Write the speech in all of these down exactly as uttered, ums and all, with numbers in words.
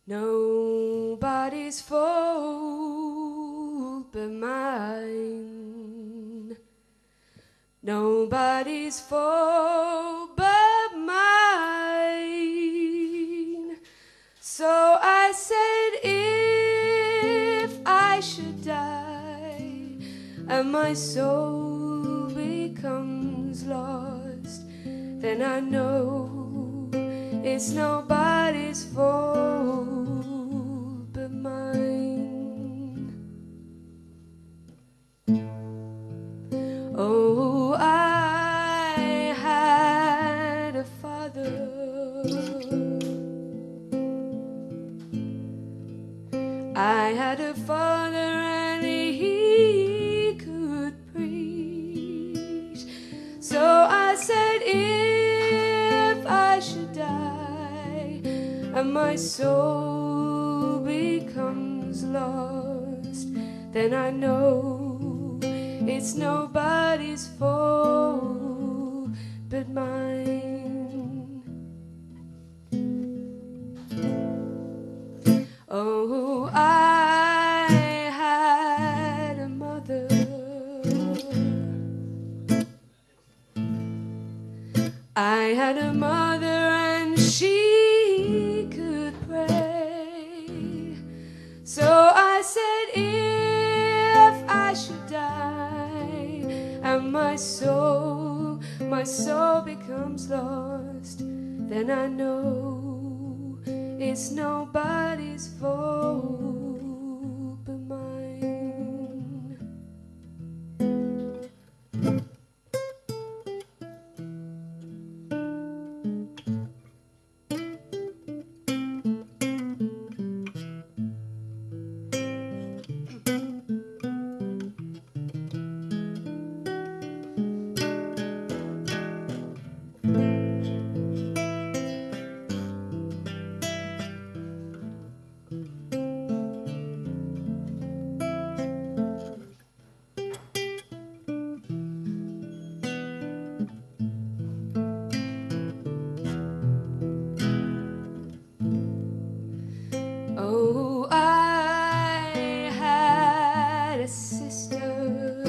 Nobody's fault but mine. Nobody's fault but mine. So I said, if I should die and my soul becomes lost, then I know it's nobody's fault but mine. Oh, I had a father. I had a father and he could preach. So I said, if I should die and my soul becomes lost, then I know it's nobody's fault but mine. Oh, I had a mother. I had a mother and she could pray. So I said, if I should die and my soul, my soul becomes lost, then I know it's nobody's fault but mine. Oh, I had a sister.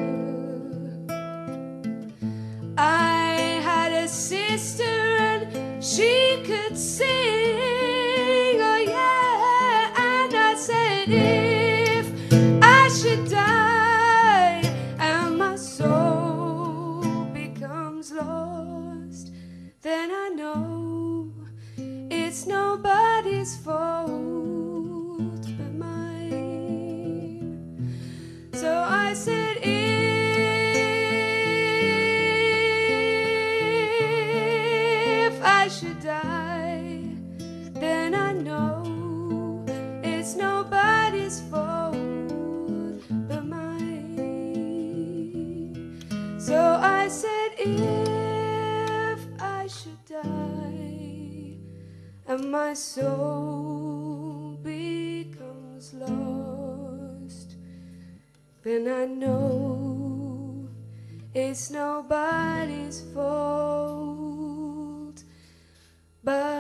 I had a sister and she could sing. Oh yeah, and I said, if I should die and my soul becomes lost, then I know it's nobody's fault but mine. So I said, if I should die, then I know it's nobody's fault but mine. So I said, if I should die and my soul becomes lost, then I know it's nobody's fault but